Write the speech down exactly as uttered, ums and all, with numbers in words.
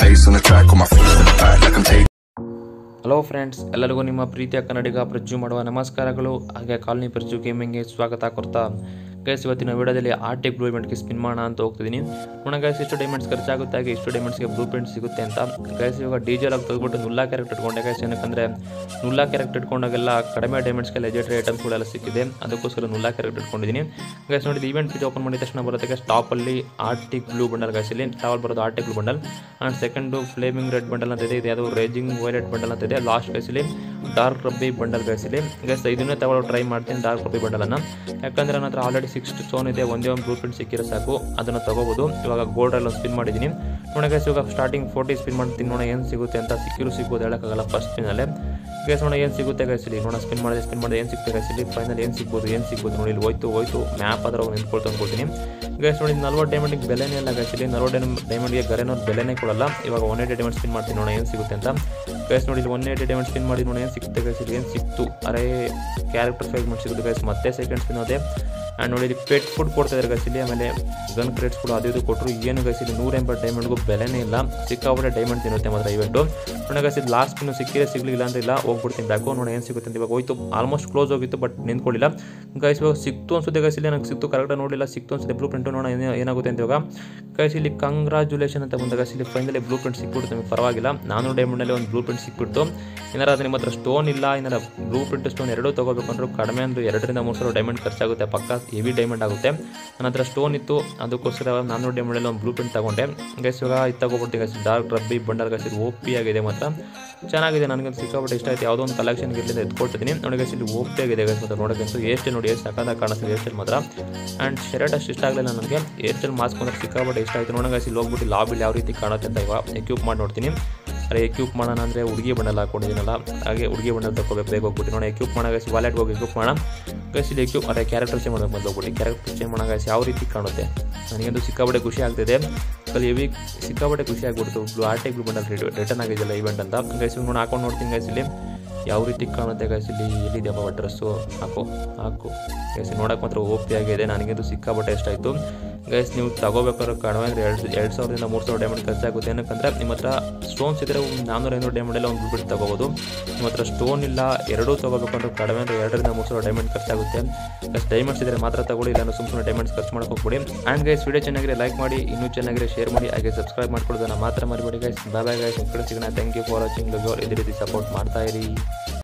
pace on the track, on my feet to the back like I'm taking. Hello friends, ಎಲ್ಲರಿಗೂ ನಿಮ್ಮ ಪ್ರೀತಿಯ ಕನ್ನಡಿಗ ಪ್ರಜು ಮಾಡುವ ನಮಸ್ಕಾರಗಳು. ಹಾಗೆ ಕಾಲನಿ ಪ್ರಜು ಗೇಮಿಂಗ್ಗೆ ಸ್ವಾಗತ ಕೊಡ್ತಾ ಗೈಸ್, ಇವತ್ತಿನ ವಿಡಿಯೋದಲ್ಲಿ ಆರ್ಟಿಕ್ ಬ್ಲೂ ಇವೆಂಟ್ಗೆ ಸ್ಪಿನ್ ಮಾಡೋಣ ಅಂತ ಹೋಗ್ತಿದ್ದೀನಿ. ನೋಡೋಣ ಗೈಸ್, ಇಷ್ಟು ಡೈಮಂಡ್ಸ್ ಖರ್ಚಾಗುತ್ತೆ, ಹಾಗೆ ಇಷ್ಟು ಡೈಮಂಡ್ಸ್ಗೆ ಬ್ಲೂ ಪ್ರಿಂಟ್ ಸಿಗುತ್ತೆ ಅಂತ. ಗೈಸ್ ಇವಾಗ ಡೀಸೆಲ್ ಆಗಿ ತೆಗೆದುಬಿಟ್ಟು ನುಲ್ಲಾ ಕ್ಯಾರೆಕ್ಟರ್ ಇಟ್ಕೊಂಡೆ ಗೈಸ್. ಏನಕ್ಕಂದರೆ ನುಲ್ಲಾ ಕ್ಯಾರೆಕ್ಟರ್ ಇಟ್ಕೊಂಡಾಗೆಲ್ಲ ಕಡಿಮೆ ಡೈಮಂಡ್ಸ್ಗೆ ಲೆಜೆಂಡರಿ ಐಟಮ್ಸ್ಗಳೆಲ್ಲ ಸಿಕ್ಕಿದೆ, ಅದಕ್ಕೋಸ್ಕರ ನುಲ್ಲಾ ಕ್ಯಾರೆಕ್ಟರ್ ಇಟ್ಕೊಂಡಿದ್ದೀನಿ. ಗೈಸ್ ನೋಡಿ, ಈವೆಂಟ್ ಪೇಜ್ ಓಪನ್ ಮಾಡಿದ ತಕ್ಷಣ ಬರುತ್ತೆ ಗೈಸ್, ಟಾಪಲ್ಲಿ ಆರ್ಟಿಕ್ ಬ್ಲೂ ಬಂಡಲ್ ಗೈಸ್. ಇಲ್ಲಿ ಟಾಪಲ್ಲಿ ಬರೋದು arctic blue bundle, and second flaming red bundle ಅಂತ ಇದೆ, ಇದು ಯಾವುದು ರೇಜಿಂಗ್ ವೈಲೆಟ್ ಬಂಡಲ್ ಅಂತ ಇದೆ. ಲಾಸ್ಟ್ ಗೈಸಲ್ಲಿ ಡಾರ್ಕ್ ರಬ್ಬಿ ಬಂಡಲ್ ಗೈಸಲ್ಲಿ ಗೈಸ್ ಇದನ್ನೇ ತಗೊಳ್ಳೋ ಟ್ರೈ ಮಾಡ್ತೀನಿ, ಡಾರ್ಕ್ ರಬ್ಬಿ ಬಂಡಲನ್ನು. ಯಾಕಂದರೆ ನನ್ನ ಹತ್ರ ಆಲ್ರೆಡಿ ಸಿಕ್ಸ್ ಸ್ಟೋನ್ ಇದೆ, ಒಂದೇ ಒಂದು ಬ್ಲೂ ಪ್ರಿಂಟ್ ಸಿಕ್ಕಿರೋ ಸಾಕು, ಅದನ್ನು ತಗೋಬೋದು. ಇವಾಗ ಗೋಲ್ಡಲ್ಲಿ ಒಂದು ಸ್ಪಿನ್ ಮಾಡಿದ್ದೀನಿ ನೋಡಿ ಗೈಸ್. ಇವಾಗ ಸ್ಟಾರ್ಟಿಂಗ್ ಫೋರ್ಟಿ ಸ್ಪಿನ್ ಮಾಡ್ತೀನಿ, ನೋಡೋಣ ಏನು ಸಿಗುತ್ತೆ ಅಂತ. ಸಿಕ್ಕಿರು ಸಿಗ್ಬೋದು, ಹೇಳೋಕ್ಕಾಗಲ್ಲ ಫಸ್ಟ್ ಸ್ಪಿನ್ನಲ್ಲೇ. ಗೈಸ್ ನೋಡೋಣ ಏನು ಸಿಗುತ್ತೆ ಗೈಸ್ ಇಲ್ಲಿ. ನೋಡೋಣ ಸ್ಪಿನ್ ಮಾಡಿದೆ ಸ್ಪಿನ್ ಮಾಡಿದೆ ಏನು ಸಿಗುತ್ತೆ ಗೈಸ್ ಇಲ್ಲಿ. ಫೈನಲ್ ಏನು ಸಿಗ್ಬೋದು ಏನು ಸಿಗ್ಬೋದು ನೋಡಿ. ಇಲ್ಲಿ ಹೋಯ್ತು ಹೋಯ್ತು ಮ್ಯಾಪ್ ಆದ್ರೆ ಹೋಗಿ ನಿಂತ್ಕೊಳ್ತು ಅಂದ್ಕೊಳ್ತೀನಿ ಗೈಸ್. ನೋಡಿ ನಲ್ವತ್ತು ಡೈಮಂಡಿಗೆ ಬೆಲೆನೇ ಇಲ್ಲ ಗೈಸ್ ಇಲ್ಲಿ. ನಲ್ವತ್ತು ಡೈಮಂಡ್ಗೆ ಗರೇನವ್ರು ಬೆಲೆನೇ ಕೊಡಲ್ಲ. ಇವಾಗ ಒನ್ ಏಯ್ಟಿ ಡೈಮಂಡ್ ಸ್ಪಿನ್ ಮಾಡ್ತೀನಿ, ನೋಡೋಣ ಏನು ಸಿಗುತ್ತೆ ಅಂತ. ಗೈಸ್ ನೋಡಿ ಇಲ್ಲಿ ಒನ್ ಏಯ್ಟಿ ಡೈಮಂಡ್ ಸ್ಪಿನ್ ಮಾಡಿ ನೋಡೋಣ ಏನು ಸಿಗುತ್ತೆ ಗೈಸ್ ಇಲ್ಲಿ. ಏನು ಸಿಕ್ತು, ಅರೇ ಕ್ಯಾರೆಕ್ಟರ್ ಫ್ರೇಗ್ಮೆಂಟ್ ಸಿಗುತ್ತೆ ಗೈಸ್. ಮತ್ತೆ ಸೆಕೆಂಡ್ ಸ್ಪಿನ್ ಅದೇ. ಆ್ಯಂಡ್ ನೋಡಿ ಇಲ್ಲಿ ಪೆಟ್ ಫುಡ್ ಕೊಡ್ತಾಯಿದ್ದಾರೆ ಗೈಸ್ ಇಲ್ಲಿ. ಆಮೇಲೆ ಗನ್ ಕ್ರೇಟ್ಸ್ ಕೂಡ ಅದು ಇದು ಕೊಟ್ಟರು. ಏನು ಗೈಸ್ ಇಲ್ಲಿ ನೂರ ಎಂಬತ್ತು ಡೈಮಂಡ್ಗೂ ಬೆಲೆನೇ ಇಲ್ಲ. ಸಿಕ್ಕಾಬಿಟ್ಟೆ ಡೈಮಂಡ್ ತಿನ್ನುತ್ತೆ ಮಾತ್ರ ಇವೆಂಟು. ನೋಡಿ ಗೈಸ್ ಇದು ಲಾಸ್ಟ್ ಸ್ಪಿನ್ನು ಸಿಕ್ಕಿದ್ರೆ ಸಿಗಲಿಲ್ಲ ಅಂತ ಇಲ್ಲ, ಹೋಗ್ಬಿಡ್ತೀನಿ ಬ್ಯಾಕು. ನೋಡಿ ಏನು ಸಿಗುತ್ತೆ ಅಂತ. ಇವಾಗ ಹೋಯ್ತು, ಆಲ್ಮೋಸ್ಟ್ ಕ್ಲೋಸ್ ಹೋಗಿತ್ತು, ಬಟ್ ನಿಂತ್ಕೊಳ್ಳಿಲ್ಲ ಗೈಸ್. ಇವಾಗ ಸಿಕ್ತು ಅನ್ಸುತ್ತೆ ಗೈಸ್ ಇಲ್ಲಿ. ನನಗೆ ಸಿಕ್ತು, ಕರೆಕ್ಟಾಗಿ ನೋಡಿಲ್ಲ, ಸಿಕ್ತು ಅನ್ಸುತ್ತೆ ಬ್ಲೂ ಪ್ರಿಂಟು. ನೋಡೋಣ ಏನಾಗುತ್ತೆ ಅಂತ. ಇವಾಗ ಗೈಸ್ ಇಲ್ಲಿ ಕಂಗ್ರಾಚುಲೇಷನ್ ಅಂತ ಬಂದ ಗೈಸ್ ಇಲ್ಲಿ. ಫೈನಲಿ ಬ್ಲೂ ಪ್ರಿಂಟ್ ಸಿಕ್ಬಿಟ್ಟು ನಿಮಗೆ ಪರವಾಗಿಲ್ಲ. ನಾನೂರು ಡೈಮಂಡಲ್ಲಿ ಒಂದು ಬ್ಲೂ ಪ್ರಿಂಟ್ ಸಿಕ್ಬಿಟ್ಟು. ಏನಾರ ಅದು ನಿಮ್ಮ ಹತ್ರ ಸ್ಟೋನ್ ಇಲ್ಲ, ಏನಾರ ಬ್ಲೂ ಪ್ರಿಂಟ್ ಸ್ಟೋನ್ ಎರಡೂ ತೊಗೋಬೇಕಂದ್ರೂ ಕಡಿಮೆ ಅಂದ್ರೆ ಎರಡರಿಂದ ಮೂರು ಸಾವಿರ ಡೈಮಂಡ್ ಖರ್ಚಾಗುತ್ತೆ, ಪಕ್ಕ ಹೆವಿ ಡೈಮಂಡ್ ಆಗುತ್ತೆ. ನನ್ನ ಹತ್ರ ಸ್ಟೋನ್ ಇತ್ತು, ಅದಕ್ಕೋಸ್ಕರ ನಾನೂರು ಡೈಮಂಡಲ್ಲಿ ಒಂದು ಬ್ಲೂ ಪ್ರಿಂಟ್ ತಗೊಂಡೆ ಗೈಸ್. ಇವಾಗ ಇದು ತಗೊಬಿಡ್ತೀನಿ guys, dark ruby bundle guys. ಇದು ಓ ಪಿ ಆಗಿದೆ ಮಾತ್ರ, ಚೆನ್ನಾಗಿದೆ, ನನಗೆ ಸಿಕ್ಕಾಬಿಟ್ಟು ಇಷ್ಟ ಆಯ್ತು. ಯಾವುದೋ ಒಂದು ಕಲೆಕ್ಷನ್ ಇರಲಿಲ್ಲ ಎತ್ಕೊಳ್ತಿದ್ದೀನಿ ನೋಡಿ ಗೈಸ್. ಇಲ್ಲಿ ಓ ಪಿ ಆಗಿದೆ ಗೈಸ್. ಮತ್ತು ನೋಡೋಕ್ಕಂತೂ ಏರ್ ಸ್ಟೈಲ್ ನೋಡಿ, ಎಷ್ಟು ಸಕ್ಕತ್ತಾಗಿ ಕಾಣಿಸ್ತದೆ ಏರ್ ಸ್ಟೈಲ್ ಮಾತ್ರ. ಆ್ಯಂಡ್ ಶರ್ಟ್ ಅಷ್ಟು ಇಷ್ಟ ಆಗಲಿಲ್ಲ ನನಗೆ, ಏರ್ ಸ್ಟೈಲ್ ಮಾಸ್ಕ್ ಮಾತ್ರ ಸಿಕ್ಕಾಬಿಟ್ಟು ಇಷ್ಟ ಆಯಿತು. ನೋಡೋಣ ಗೈಸ್ ಇಲ್ಲಿ ಹೋಗ್ಬಿಟ್ಟು ಲಾಬಿಲಿ ಯಾವ ರೀತಿ ಕಾಣುತ್ತೆ ಅಂತ ಇವಾಗ ಎಕ್ಯೂಪ್ ಮಾಡಿ ನೋಡ್ತೀನಿ. ಅರೆ ಎಕ್ಯೂಪ್ ಮಾಡೋಣ ಅಂದರೆ ಹುಡುಗಿ ಬಂಡಲ್ ಹಾಕೊಂಡಿದ್ದೀನಲ್ಲ, ಹಾಗೆ ಹುಡುಗಿ ಬಂಡಲ್ ತಗೋಬೇಕು ಬೇಗ ಹೋಗ್ಬಿಟ್ಟು. ನೋಡಿ ಎಕ್ಯೂಪ್ ಮಾಡೋ ಗೈಸ್, ವಾಲೆಟ್ಗೆ ಹೋಗಿ ಎಕ್ಯೂಪ್ ಮಾಡೋಣ ಗೈಸ್. ಇಲ್ಲಿ ಎಕ್ಯೂಪ್ ಅರೆ ಕ್ಯಾರೆಕ್ಟರ್ ಚೇಂಜ್ ಮಾಡಬೇಕು ಮೊದಲು ಹೋಗ್ಬಿಟ್ಟು. ಕ್ಯಾರೆಕ್ಟರ್ ಚೇಂಜ್ ಮಾಡೋ ಗೈಸ್ ಯಾವ ರೀತಿ ಕಾಣುತ್ತೆ. ನನಗಂತೂ ಸಿಕ್ಕಾಬಟ್ಟೆ ಖುಷಿ ಆಗ್ತಿದೆ, ಅಲ್ಲಿ ಹೆವಿ ಸಿಕ್ಕಾಬಟ್ಟೆ ಖುಷಿ ಆಗ್ಬಿಡ್ತು. Blue arctic blue bundle return ಆಗಿದೆಯಲ್ಲ ಇವೆಂಟ್ ಅಂತ ಗೈಸ್. ನೋಡಿ ಹಾಕೊಂಡು ನೋಡ್ತೀನಿ ಗೈಸ್ ಇಲ್ಲಿ ಯಾವ ರೀತಿ ಕಾಣುತ್ತೆ ಗೈಸ್ ಇಲ್ಲಿ. ಎಲ್ಲಿದೆಯಪ್ಪ ಡ್ರೆಸ್ಸು, ಹಾಕು ಹಾಕು ಗೈಸ್. ನೋಡೋಕೆ ಮಾತ್ರ ಓ ಪಿ ಆಗಿದೆ, ನನಗಂತೂ ಸಿಕ್ಕಾಬಟ್ಟೆ ಇಷ್ಟ ಆಯಿತು ಗೈಸ್. ನೀವು ತಗೋಬೇಕಾದ್ರೆ ಕಡಿಮೆ ಅಂದರೆ ಎರಡು ಎರಡು ಸಾವಿರದಿಂದ ಮೂರು ಸಾವಿರ ಡೈಮಂಡ್ ಖರ್ಚಾಗುತ್ತೆ. ಏನಕ್ಕಂದರೆ ನಿಮ್ಮ ಹತ್ರ ಸ್ಟೋನ್ಸ್ ಇದ್ದರೆ ನಾನ್ನೂರು ಐನೂರು ಡೈಮಂಡೆಲ್ಲ ಒಂದು ಬಿಟ್ಟು ತಗೋಬೋದು. ನಿಮ್ಮ ಹತ್ರ ಸ್ಟೋನ್ ಇಲ್ಲ, ಎರಡೂ ತೊಗೋಬೇಕಂದ್ರೆ ಕಡಿಮೆ ಅಂದರೆ ಎರಡರಿಂದ ಮೂರು ಸಾವಿರ ಡೈಮಂಡ್ ಖರ್ಚಾಗುತ್ತೆ ಗೈಸ್. ಡೈಮಂಡ್ಸ್ ಇದ್ದರೆ ಮಾತ್ರ ತಗೊಳ್ಳಿ, ಇಲ್ಲ ಸುಮ್ಮನೆ ಸುಮ್ಮನೆ ಡೈಮಂಡ್ಸ್ ಖರ್ಚು ಮಾಡೋಕೆ ಹೋಗ್ಬಿಡಿ. ಆ್ಯಂಡ್ ಗೈಸ್ ವಿಡಿಯೋ ಚೆನ್ನಾಗಿದ್ರೆ ಲೈಕ್ ಮಾಡಿ, ಇನ್ನೂ ಚೆನ್ನಾಗಿದ್ರೆ ಶೇರ್ ಮಾಡಿ, ಹಾಗೆ ಸಬ್ಸ್ಕ್ರೈಬ್ ಮಾಡ್ಕೊಳ್ಳೋದನ್ನು ಮಾತ್ರ ಮರಿಬೇಡಿ ಗೈಸ್. ಬಾಯ್ ಬಾಯ್ ಗೈಸ್, ಈ ಕಡೆ ಸಿಗೋಣ. Thank you for watching. ಇದೇ ರೀತಿ ಸಪೋರ್ಟ್ ಮಾಡ್ತಾ ಇರಿ.